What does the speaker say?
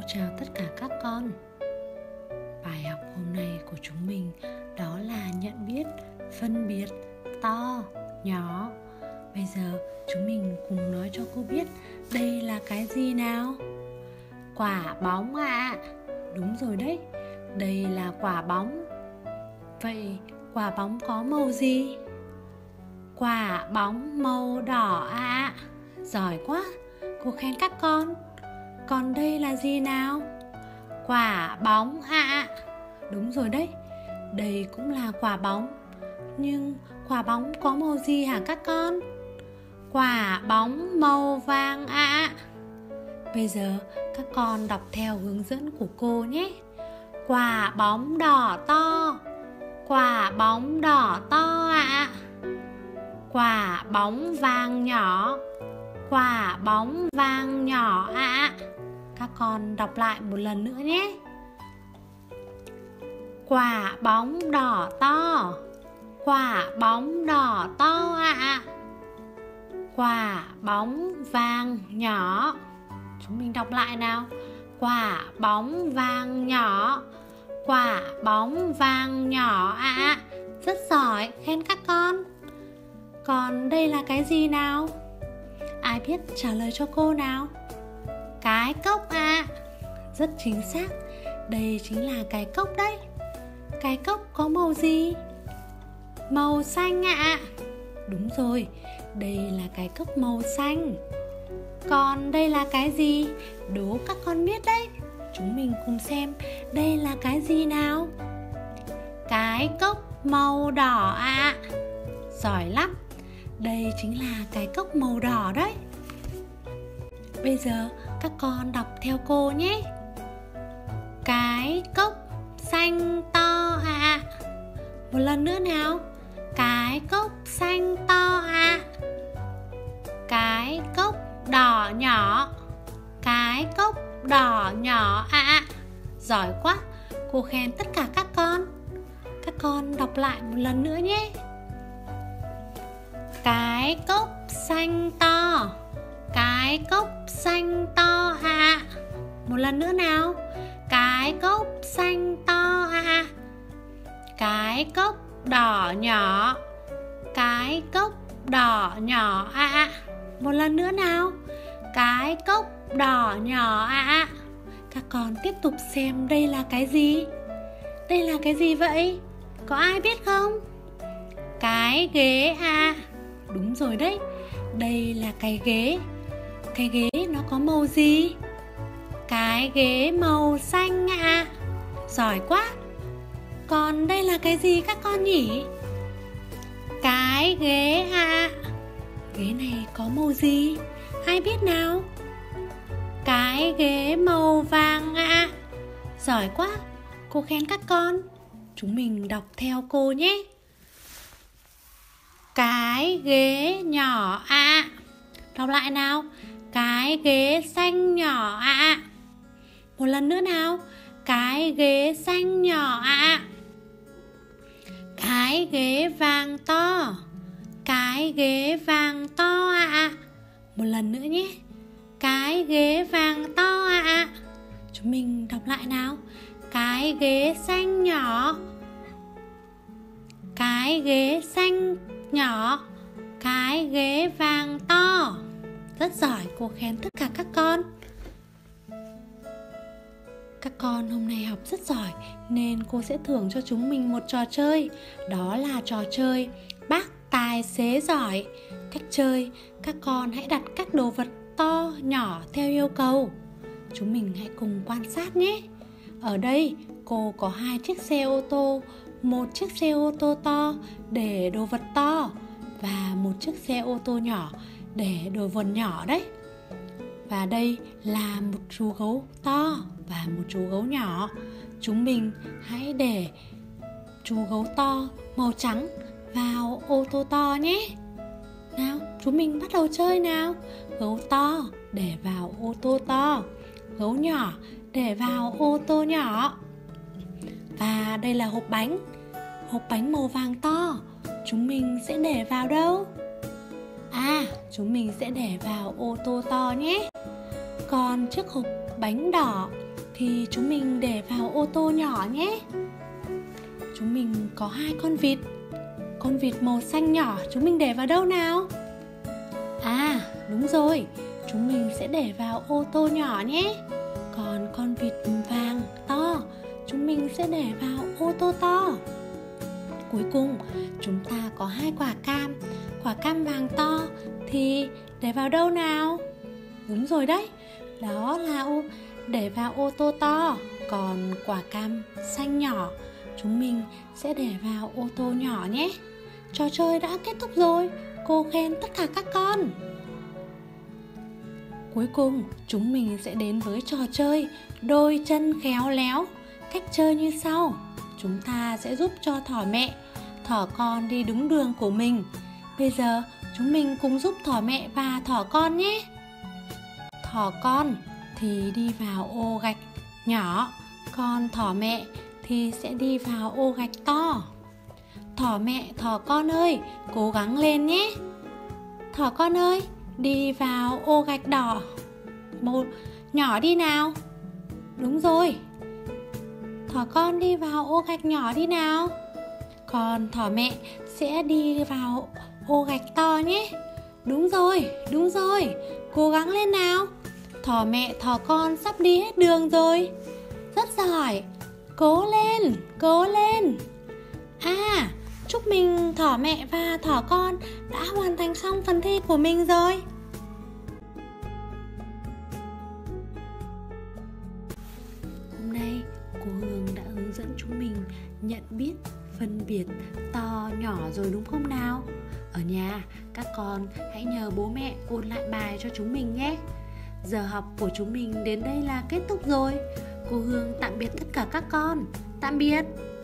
chào tất cả các con. Bài học hôm nay của chúng mình đó là nhận biết, phân biệt to, nhỏ. Bây giờ chúng mình cùng nói cho cô biết đây là cái gì nào? Quả bóng ạ. Đúng rồi đấy, đây là quả bóng. Vậy quả bóng có màu gì? Quả bóng màu đỏ ạ. Giỏi quá, cô khen các con. Còn đây là gì nào? Quả bóng ạ. Đúng rồi đấy, đây cũng là quả bóng. Nhưng quả bóng có màu gì hả các con? Quả bóng màu vàng ạ. Bây giờ các con đọc theo hướng dẫn của cô nhé. Quả bóng đỏ to. Quả bóng đỏ to ạ. Quả bóng vàng nhỏ. Quả bóng vàng nhỏ ạ. Các con đọc lại một lần nữa nhé. Quả bóng đỏ to. Quả bóng đỏ to ạ. Quả bóng vàng nhỏ. Chúng mình đọc lại nào. Quả bóng vàng nhỏ. Quả bóng vàng nhỏ ạ. Rất giỏi, khen các con. Còn đây là cái gì nào? Ai biết trả lời cho cô nào? Cái cốc ạ. Rất chính xác, đây chính là cái cốc đấy. Cái cốc có màu gì? Màu xanh ạ. Đúng rồi, đây là cái cốc màu xanh. Còn đây là cái gì? Đố các con biết đấy. Chúng mình cùng xem đây là cái gì nào? Cái cốc màu đỏ ạ. Giỏi lắm, đây chính là cái cốc màu đỏ đấy. Bây giờ các con đọc theo cô nhé. Cái cốc xanh to ạ. Một lần nữa nào. Cái cốc xanh to ạ. Cái cốc đỏ nhỏ. Cái cốc đỏ nhỏ ạ. Giỏi quá, cô khen tất cả các con. Các con đọc lại một lần nữa nhé. Cái cốc xanh to. Cái cốc xanh to ạ. Một lần nữa nào. Cái cốc xanh to ạ. Cái cốc đỏ nhỏ. Cái cốc đỏ nhỏ ạ. Một lần nữa nào. Cái cốc đỏ nhỏ ạ. Các con tiếp tục xem đây là cái gì? Đây là cái gì vậy? Có ai biết không? Cái ghế ạ. Đúng rồi đấy, đây là cái ghế. Cái ghế nó có màu gì? Cái ghế màu xanh ạ. Giỏi quá. Còn đây là cái gì các con nhỉ? Cái ghế ạ. Ghế này có màu gì? Ai biết nào? Cái ghế màu vàng ạ. Giỏi quá, cô khen các con. Chúng mình đọc theo cô nhé. Cái ghế nhỏ ạ. Đọc lại nào. Cái ghế xanh nhỏ ạ. Một lần nữa nào. Cái ghế xanh nhỏ ạ. Cái ghế vàng to. Cái ghế vàng to ạ. Một lần nữa nhé. Cái ghế vàng to ạ. Chúng mình đọc lại nào. Cái ghế xanh nhỏ. Cái ghế xanh nhỏ. Cái ghế vàng to. Rất giỏi, cô khen tất cả các con. Các con hôm nay học rất giỏi nên cô sẽ thưởng cho chúng mình một trò chơi. Đó là trò chơi bác tài xế giỏi. Cách chơi, các con hãy đặt các đồ vật to, nhỏ theo yêu cầu. Chúng mình hãy cùng quan sát nhé. Ở đây cô có 2 chiếc xe ô tô, một chiếc xe ô tô to để đồ vật to và một chiếc xe ô tô nhỏ để đồ vật nhỏ đấy. Và đây là một chú gấu to và một chú gấu nhỏ. Chúng mình hãy để chú gấu to màu trắng vào ô tô to nhé. Nào, chúng mình bắt đầu chơi nào. Gấu to để vào ô tô to. Gấu nhỏ để vào ô tô nhỏ. Và đây là hộp bánh. Hộp bánh màu vàng to. Chúng mình sẽ để vào đâu? Chúng mình sẽ để vào ô tô to nhé. Còn chiếc hộp bánh đỏ thì chúng mình để vào ô tô nhỏ nhé. Chúng mình có 2 con vịt. Con vịt màu xanh nhỏ chúng mình để vào đâu nào? À, đúng rồi, chúng mình sẽ để vào ô tô nhỏ nhé. Còn con vịt vàng to chúng mình sẽ để vào ô tô to. Cuối cùng chúng ta có 2 quả cam. Quả cam vàng to thì để vào đâu nào? Đúng rồi đấy, đó là để vào ô tô to. Còn quả cam xanh nhỏ chúng mình sẽ để vào ô tô nhỏ nhé. Trò chơi đã kết thúc rồi. Cô khen tất cả các con. Cuối cùng chúng mình sẽ đến với trò chơi đôi chân khéo léo. Cách chơi như sau. Chúng ta sẽ giúp cho thỏ mẹ, thỏ con đi đúng đường của mình. Bây giờ chúng mình cùng giúp thỏ mẹ và thỏ con nhé. Thỏ con thì đi vào ô gạch nhỏ, còn thỏ mẹ thì sẽ đi vào ô gạch to. Thỏ mẹ, thỏ con ơi, cố gắng lên nhé. Thỏ con ơi, đi vào ô gạch đỏ nhỏ đi nào. Đúng rồi, thỏ con đi vào ô gạch nhỏ đi nào. Còn thỏ mẹ sẽ đi vào ô gạch to nhé. Đúng rồi, cố gắng lên nào. Thỏ mẹ, thỏ con sắp đi hết đường rồi. Rất giỏi, cố lên. À, chúc mừng thỏ mẹ và thỏ con đã hoàn thành xong phần thi của mình rồi. Hôm nay cô Hương đã hướng dẫn chúng mình nhận biết, phân biệt to nhỏ rồi đúng không nào? Ở nhà các con hãy nhờ bố mẹ ôn lại bài cho chúng mình nhé. Giờ học của chúng mình đến đây là kết thúc rồi. Cô Hương tạm biệt tất cả các con. Tạm biệt.